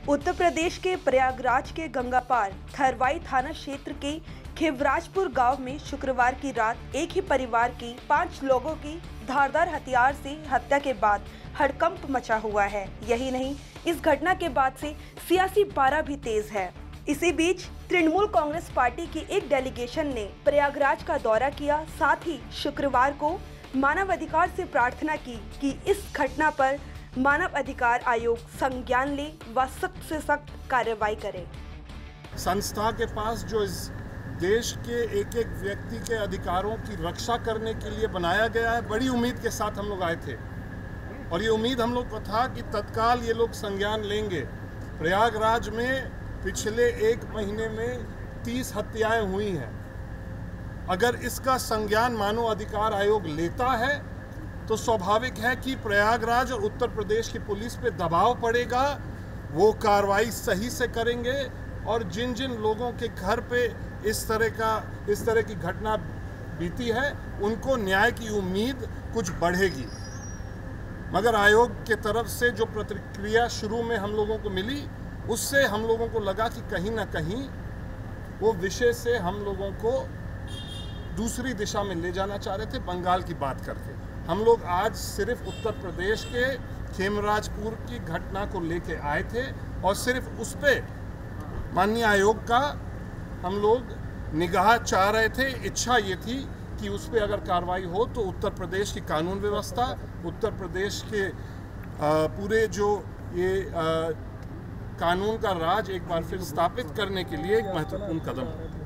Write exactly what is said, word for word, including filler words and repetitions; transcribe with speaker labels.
Speaker 1: उत्तर प्रदेश के प्रयागराज के गंगापार थरवाई थाना क्षेत्र के खिवराजपुर गांव में शुक्रवार की रात एक ही परिवार के पांच लोगों की धारदार हथियार से हत्या के बाद हड़कंप मचा हुआ है। यही नहीं, इस घटना के बाद से सियासी पारा भी तेज है। इसी बीच तृणमूल कांग्रेस पार्टी की एक डेलीगेशन ने प्रयागराज का दौरा किया। साथ ही शुक्रवार को मानव अधिकार से प्रार्थना की कि इस घटना पर मानव अधिकार आयोग संज्ञान ले व सख्त से सख्त कार्रवाई करे।
Speaker 2: संस्था के पास जो इस देश के एक एक व्यक्ति के अधिकारों की रक्षा करने के लिए बनाया गया है, बड़ी उम्मीद के साथ हम लोग आए थे और ये उम्मीद हम लोग को था कि तत्काल ये लोग संज्ञान लेंगे। प्रयागराज में पिछले एक महीने में तीस हत्याएं हुई हैं। अगर इसका संज्ञान मानव अधिकार आयोग लेता है तो स्वाभाविक है कि प्रयागराज और उत्तर प्रदेश की पुलिस पे दबाव पड़ेगा, वो कार्रवाई सही से करेंगे और जिन जिन लोगों के घर पे इस तरह का इस तरह की घटना बीती है उनको न्याय की उम्मीद कुछ बढ़ेगी। मगर आयोग के तरफ से जो प्रतिक्रिया शुरू में हम लोगों को मिली, उससे हम लोगों को लगा कि कहीं ना कहीं वो विषय से हम लोगों को दूसरी दिशा में ले जाना चाह रहे थे, बंगाल की बात करके। हम लोग आज सिर्फ उत्तर प्रदेश के खेमराजपुर की घटना को लेके आए थे और सिर्फ उस पे माननीय आयोग का हम लोग निगाह चाह रहे थे। इच्छा ये थी कि उस पे अगर कार्रवाई हो तो उत्तर प्रदेश की कानून व्यवस्था, उत्तर प्रदेश के पूरे जो ये कानून का राज एक बार फिर स्थापित करने के लिए एक महत्वपूर्ण कदम है।